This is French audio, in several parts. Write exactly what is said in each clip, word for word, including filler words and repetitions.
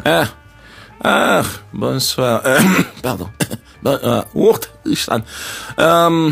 Ah, ah, bonsoir. Euh, pardon. Bon, euh, euh,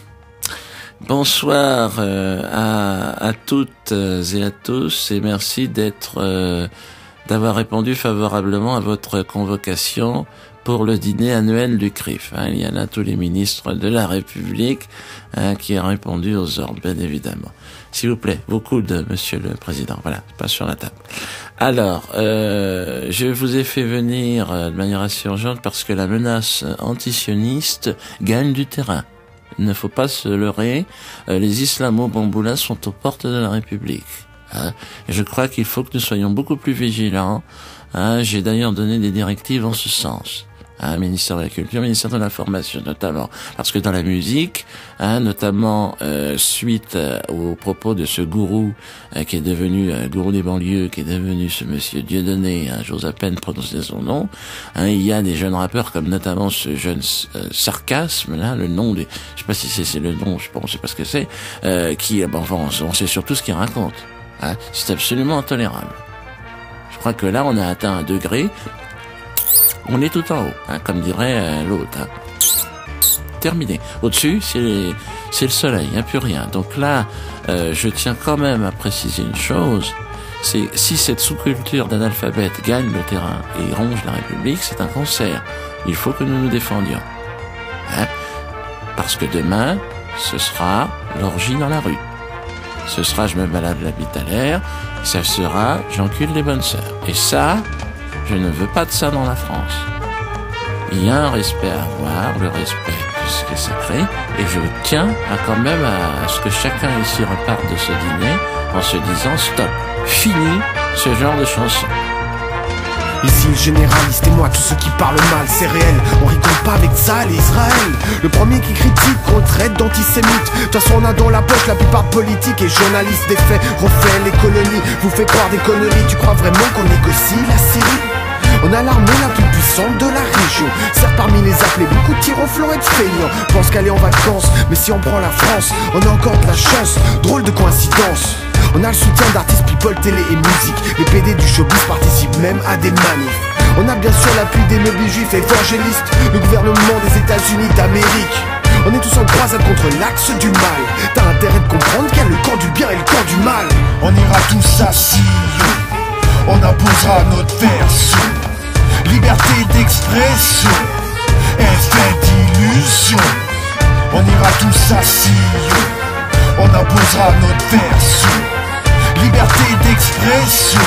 bonsoir euh, à, à toutes et à tous et merci d'être, euh, d'avoir répondu favorablement à votre convocation pour le dîner annuel du C R I F. Hein, il y en a tous les ministres de la République hein, qui ont répondu aux ordres, bien évidemment. S'il vous plaît, vos coudes, monsieur le président. Voilà, pas sur la table. Alors, euh, je vous ai fait venir euh, de manière assez urgente parce que la menace antisioniste gagne du terrain. Il ne faut pas se leurrer, euh, les islamo-bamboula sont aux portes de la République. Hein. Et je crois qu'il faut que nous soyons beaucoup plus vigilants. Hein. J'ai d'ailleurs donné des directives en ce sens. Hein, ministère de la Culture, ministère de l'Information notamment, parce que dans la musique, hein, notamment euh, suite euh, aux propos de ce gourou euh, qui est devenu euh, gourou des banlieues, qui est devenu ce monsieur Dieudonné, hein, j'ose à peine prononcer son nom, hein, il y a des jeunes rappeurs comme notamment ce jeune euh, Sarcasme, là, le nom des, je sais pas si c'est, c'est le nom, je pense, je sais pas ce que c'est, euh, qui, bon, enfin, on sait surtout ce qu'il raconte, hein, c'est absolument intolérable. Je crois que là, on a atteint un degré. On est tout en haut, hein, comme dirait euh, l'autre. Hein. Terminé. Au-dessus, c'est les, c'est le soleil, hein, plus rien. Donc là, euh, je tiens quand même à préciser une chose, c'est si cette sous-culture d'analphabètes gagne le terrain et ronge la République, c'est un cancer. Il faut que nous nous défendions. Hein, parce que demain, ce sera l'orgie dans la rue. Ce sera je me balade la bite à l'air, ça sera j'encule les bonnes sœurs. Et ça... je ne veux pas de ça dans la France. Il y a un respect à avoir, le respect de ce qui est sacré, et je tiens à quand même à ce que chacun ici reparte de ce dîner en se disant stop, fini ce genre de chanson. Ici le généraliste et moi, tous ceux qui parlent mal, c'est réel. On rigole pas avec ça, les Israël. Le premier qui critique, qu'on traite d'antisémite. De toute façon on a dans la poche la plupart politiques et journalistes des faits. Refait les colonies, vous fait croire des conneries. Tu crois vraiment qu'on négocie la Syrie? On a l'armée la plus puissante de la région. Certes parmi les appelés, beaucoup de tirs au flanc et de feignants. Pense qu'aller en vacances, mais si on prend la France, on a encore de la chance, drôle de coïncidence. On a le soutien d'artistes people, télé et musique. Les P D du showbiz participent même à des manifs. On a bien sûr l'appui des lobbies juifs évangélistes, le gouvernement des États-Unis d'Amérique. On est tous en croisade contre l'axe du mal. T'as intérêt de comprendre qu'il y a le camp du bien et le camp du mal. On ira tous à Sion, on imposera notre version. Liberté d'expression, effet d'illusion. On ira tous à Sion, on imposera notre version. Liberté d'expression,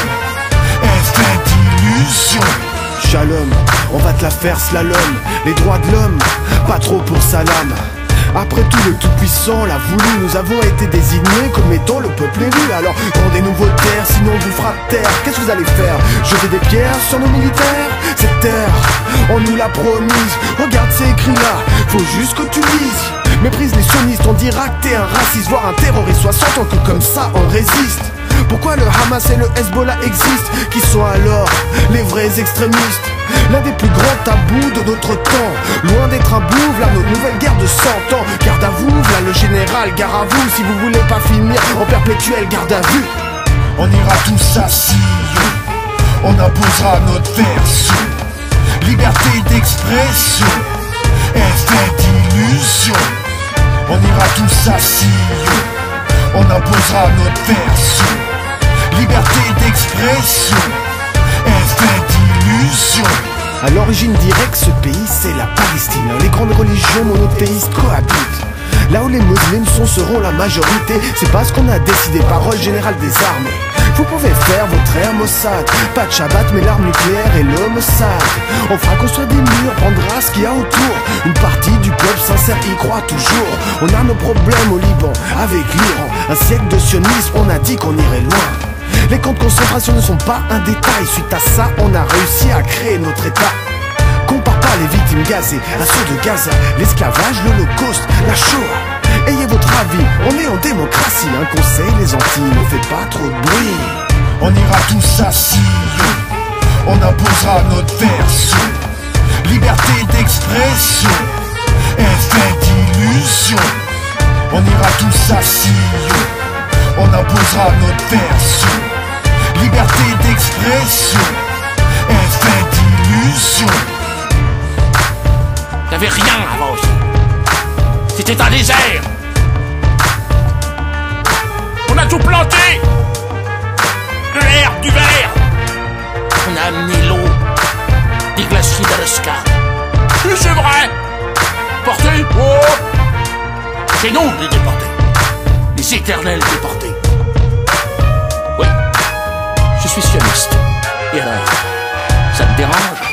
effet d'illusion. Shalom, on va te la faire slalom. Les droits de l'homme, pas trop pour salam. Après tout le tout-puissant l'a voulu. Nous avons été désignés comme étant le peuple élu. Alors rendez-nous vos terres, sinon on vous fera terre. Qu'est-ce que vous allez faire? Jeter des pierres sur nos militaires? Cette terre, on nous l'a promise. Regarde c'est écrit là, faut juste que tu lises. Méprise les sionistes, on dira que t'es un raciste, voire un terroriste. soixante ans que comme ça on résiste. Pourquoi le Hamas et le Hezbollah existent? Qui sont alors les vrais extrémistes? L'un des plus grands tabous de notre temps. Loin d'être un bouffe, là notre nouvelle guerre de cent ans. Garde à vous, là le général, gare à vous. Si vous voulez pas finir en perpétuel garde à vue. On ira tous à Sion, on imposera notre version. Liberté d'expression, effet d'illusion. On ira tous à Sion, on imposera notre version. Liberté d'expression, effet d'illusion. À l'origine directe, ce pays c'est la Palestine. Les grandes religions monothéistes cohabitent. Là où les musulmans sont seront la majorité. C'est pas ce qu'on a décidé, parole générale des armées. Vous pouvez faire votre ère Mossad, pas de Shabbat mais l'arme nucléaire et le Mossad. On fera construire des murs, prendra ce qu'il y a autour. Une partie du peuple sincère y croit toujours. On a nos problèmes au Liban, avec l'Iran. Un siècle de sionisme, on a dit qu'on irait loin. Les camps de concentration ne sont pas un détail. Suite à ça, on a réussi à créer notre état. Compare pas les victimes gazées à ceux de Gaza. L'esclavage, l'Holocauste, la Shoah. Ayez votre avis, on est en démocratie. Un conseil, les Antilles, ne fait pas trop de bruit. On ira tous à Sion, on imposera notre version. Liberté d'expression, effet d'illusion. On ira tous à Sion, on imposera notre version. Liberté d'expression, effet d'illusions. Y'avait rien avant aussi. C'était un désert. On a tout planté. De l'air, du verre. On a amené l'eau des glaciers d'Alaska. Oui, c'est vrai. Portés, oh, c'est nous les déportés. Les éternels déportés. Oui, je suis sioniste. Et alors, ça te dérange?